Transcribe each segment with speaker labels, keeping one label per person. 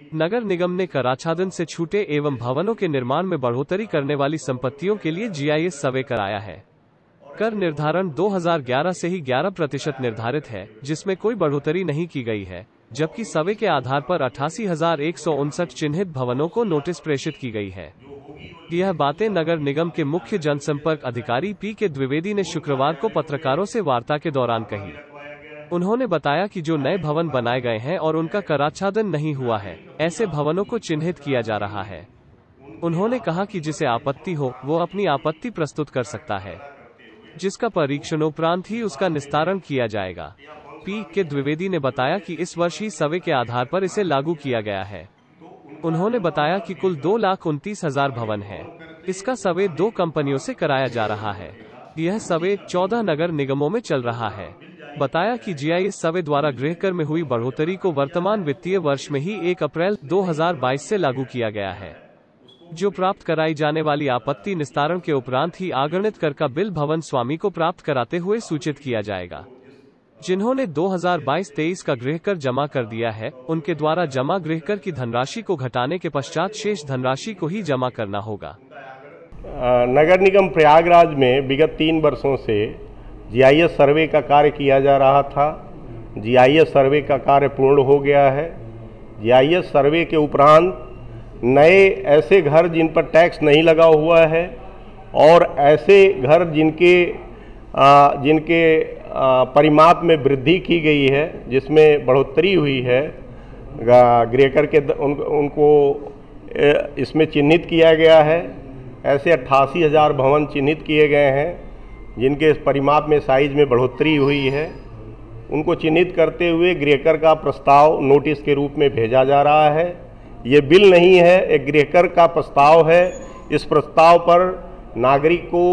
Speaker 1: नगर निगम ने कराच्छादन से छूटे एवं भवनों के निर्माण में बढ़ोतरी करने वाली संपत्तियों के लिए जीआईएस सर्वे कराया है। कर निर्धारण 2011 से ही 11% निर्धारित है, जिसमें कोई बढ़ोतरी नहीं की गई है, जबकि सर्वे के आधार पर 88,159 चिन्हित भवनों को नोटिस प्रेषित की गई है। यह बातें नगर निगम के मुख्य जनसंपर्क अधिकारी पी.के. द्विवेदी ने शुक्रवार को पत्रकारों से वार्ता के दौरान कही। उन्होंने बताया कि जो नए भवन बनाए गए हैं और उनका कराच्छादन नहीं हुआ है, ऐसे भवनों को चिन्हित किया जा रहा है। उन्होंने कहा कि जिसे आपत्ति हो वो अपनी आपत्ति प्रस्तुत कर सकता है, जिसका परीक्षणोपरांत ही उसका निस्तारण किया जाएगा। पी.के. द्विवेदी ने बताया कि इस वर्ष ही सर्वे के आधार पर इसे लागू किया गया है। उन्होंने बताया कि कुल 2,29,000 भवन है। इसका सर्वे 2 कंपनियों से कराया जा रहा है। यह सर्वे 14 नगर निगमों में चल रहा है। बताया कि जीआईएस सर्वे द्वारा गृहकर में हुई बढ़ोतरी को वर्तमान वित्तीय वर्ष में ही 1 अप्रैल 2022 से लागू किया गया है, जो प्राप्त कराई जाने वाली आपत्ति निस्तारण के उपरांत ही अगणित कर का बिल भवन स्वामी को प्राप्त कराते हुए सूचित किया जाएगा। जिन्होंने 2022-23 का गृहकर जमा कर दिया है, उनके द्वारा जमा गृहकर की धनराशि को घटाने के पश्चात शेष धनराशि को ही जमा करना होगा।
Speaker 2: नगर निगम प्रयागराज में विगत 3 वर्षों से जीआईएस सर्वे का कार्य किया जा रहा था। जीआईएस सर्वे का कार्य पूर्ण हो गया है। जीआईएस सर्वे के उपरांत नए ऐसे घर जिन पर टैक्स नहीं लगा हुआ है और ऐसे घर जिनके परिमाप में वृद्धि की गई है, जिसमें बढ़ोतरी हुई है, गृहकर के उनको इसमें चिन्हित किया गया है। ऐसे 88,000 भवन चिन्हित किए गए हैं जिनके परिमाप में साइज में बढ़ोतरी हुई है। उनको चिन्हित करते हुए गृहकर का प्रस्ताव नोटिस के रूप में भेजा जा रहा है। ये बिल नहीं है, एक गृहकर का प्रस्ताव है। इस प्रस्ताव पर नागरिक को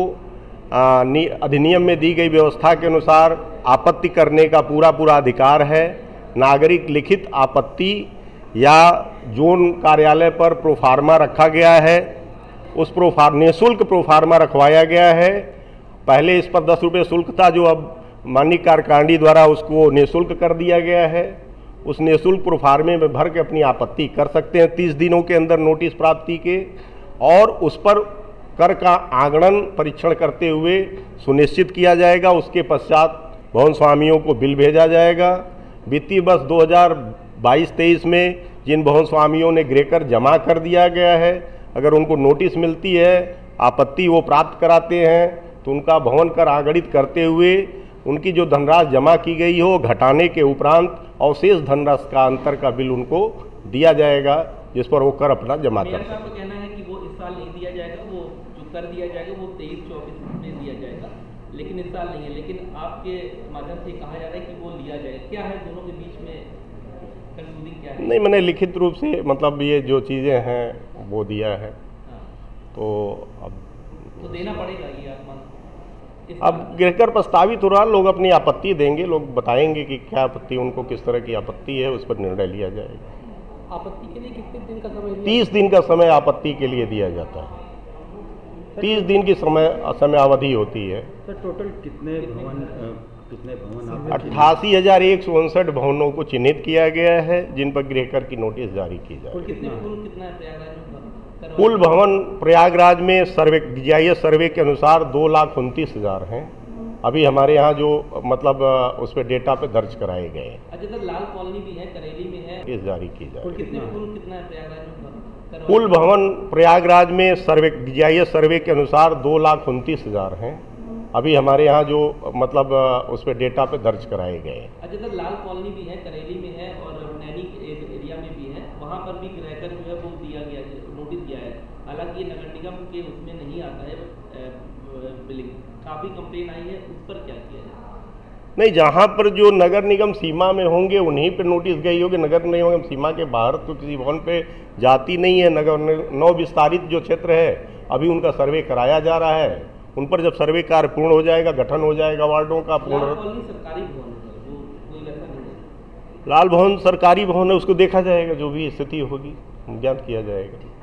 Speaker 2: अधिनियम में दी गई व्यवस्था के अनुसार आपत्ति करने का पूरा अधिकार है। नागरिक लिखित आपत्ति या जोन कार्यालय पर प्रोफार्मा रखा गया है, उस निःशुल्क प्रोफार्मा रखवाया गया है। पहले इस पर 10 रुपये शुल्क था, जो अब माननीय कार्यकारिणी द्वारा उसको निःशुल्क कर दिया गया है। उस निःशुल्क प्रोफार्मे में भर के अपनी आपत्ति कर सकते हैं 30 दिनों के अंदर नोटिस प्राप्ति के, और उस पर कर का आगणन परीक्षण करते हुए सुनिश्चित किया जाएगा। उसके पश्चात भवन स्वामियों को बिल भेजा जाएगा। वित्तीय वर्ष 2022-23 में जिन भवन स्वामियों ने गृहकर जमा कर दिया गया है, अगर उनको नोटिस मिलती है, आपत्ति वो प्राप्त कराते हैं, तो उनका भवन कर आगणित करते हुए उनकी जो धनराशि जमा की गई हो घटाने के उपरांत अवशेष धनराशि का अंतर का बिल उनको दिया जाएगा, जिस पर वो कर अपना जमा कर सकते हैं।
Speaker 3: मेरा कहना है कि वो इस साल नहीं दिया जाएगा, वो जो कर दिया जाएगा वो 23-24 में दिया जाएगा, लेकिन इस साल नहीं है। लेकिन आपके माध्यम से कहा जा रहा है कि वो लिया जाएगा। क्या है दोनों के बीच में कंफ्यूजिंग क्या है?
Speaker 2: नहीं, मैंने लिखित रूप से मतलब ये जो चीज़ें हैं वो दिया है। तो अब
Speaker 3: तो देना पड़ेगा ये आप
Speaker 2: अब गृहकर प्रस्तावित हो रहा, लोग अपनी आपत्ति देंगे, लोग बताएंगे कि क्या आपत्ति, उनको किस तरह की आपत्ति है, उस पर निर्णय लिया जाएगा।
Speaker 3: आपत्ति के लिए कितने दिन का समय?
Speaker 2: 30 दिन का समय आपत्ति के लिए दिया जाता है। 30 दिन की समय अवधि होती है।
Speaker 4: सर टोटल कितने भवन
Speaker 2: 88,159 भवनों को चिन्हित किया गया है, जिन पर गृहकर की नोटिस जारी की जाए। कुल भवन प्रयागराज में जीआईएस सर्वे के अनुसार 2,29,000 हैं। अभी हमारे यहाँ जो मतलब उस पर डेटा पे दर्ज कराए गए हैं।
Speaker 3: अच्छा सर, लाल कॉलोनी भी है, करेली में है,
Speaker 2: इस जारी की जाए।
Speaker 3: कितना है प्रयागराज में?
Speaker 2: कुल भवन प्रयागराज में जीआईएस सर्वे के अनुसार 2,29,000 हैं। अभी हमारे यहाँ जो मतलब उस पर डेटा पे दर्ज कराए गए हैं।
Speaker 3: अच्छा सर, लाल कॉलोनी भी है, करेली में है और नैनी एरिया में भी है, वहाँ पर भी गृहकर जो है वो दिया गया है, नोटिस दिया है। हालांकि ये नगर निगम के उसमें नहीं आता है बिलिंग, काफ़ी कंप्लेन आई है, उस पर क्या किया है?
Speaker 2: नहीं, जहाँ पर जो नगर निगम सीमा में होंगे उन्हीं पे नोटिस गई होगी। नगर निगम सीमा के बाहर तो किसी भवन पे जाती नहीं है। नगर नौ विस्तारित जो क्षेत्र है, अभी उनका सर्वे कराया जा रहा है। उन पर जब सर्वे कार्य पूर्ण हो जाएगा, गठन हो जाएगा वार्डों का पूर्ण।
Speaker 3: सरकारी भवन है, वो कोई वैसा नहीं है।
Speaker 2: लाल भवन सरकारी भवन है, उसको देखा जाएगा, जो भी स्थिति होगी ज्ञात किया जाएगा।